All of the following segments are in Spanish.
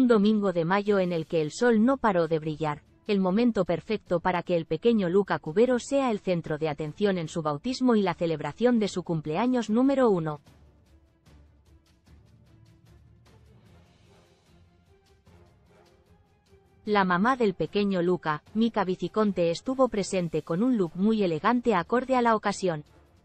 Un domingo de mayo en el que el sol no paró de brillar, el momento perfecto para que el pequeño Luca Cubero sea el centro de atención en su bautismo y la celebración de su cumpleaños número 1. La mamá del pequeño Luca, Mica Viciconte, estuvo presente con un look muy elegante acorde a la ocasión.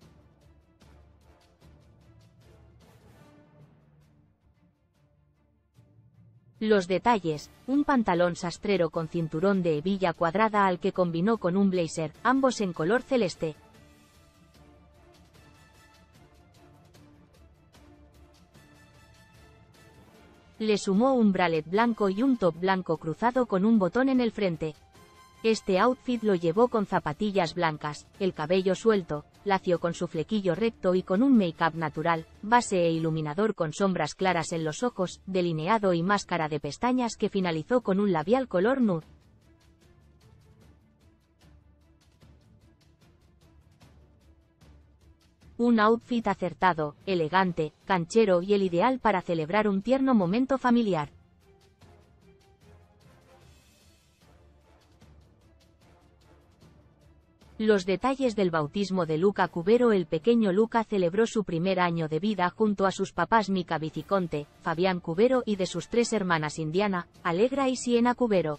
Los detalles: un pantalón sastrero con cinturón de hebilla cuadrada al que combinó con un blazer, ambos en color celeste. Le sumó un bralette blanco y un top blanco cruzado con un botón en el frente. Este outfit lo llevó con zapatillas blancas, el cabello suelto, lacio con su flequillo recto y con un make-up natural, base e iluminador con sombras claras en los ojos, delineado y máscara de pestañas que finalizó con un labial color nude. Un outfit acertado, elegante, canchero y el ideal para celebrar un tierno momento familiar. Los detalles del bautismo de Luca Cubero. El pequeño Luca celebró su primer año de vida junto a sus papás Mica Viciconte, Fabián Cubero y de sus 3 hermanas Indiana, Allegra y Siena Cubero.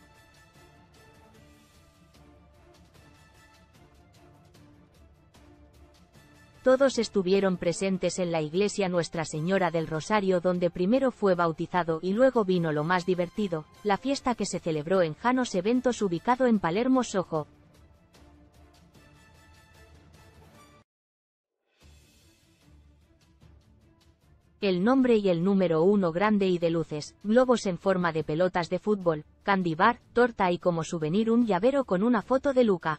Todos estuvieron presentes en la iglesia Nuestra Señora del Rosario, donde primero fue bautizado y luego vino lo más divertido, la fiesta que se celebró en Janos Eventos, ubicado en Palermo, Soho. El nombre y el número 1 grande y de luces, globos en forma de pelotas de fútbol, candy bar, torta y como souvenir un llavero con una foto de Luca.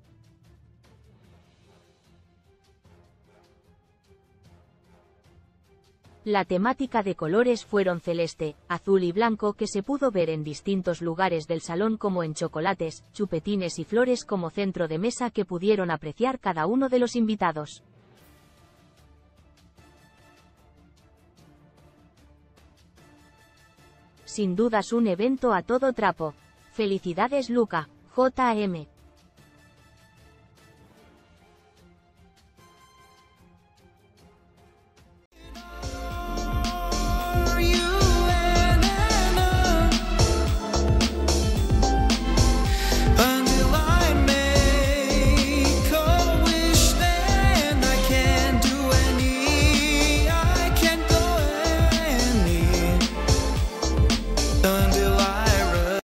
La temática de colores fueron celeste, azul y blanco, que se pudo ver en distintos lugares del salón, como en chocolates, chupetines y flores como centro de mesa que pudieron apreciar cada uno de los invitados. Sin dudas un evento a todo trapo. Felicidades Luca, JM.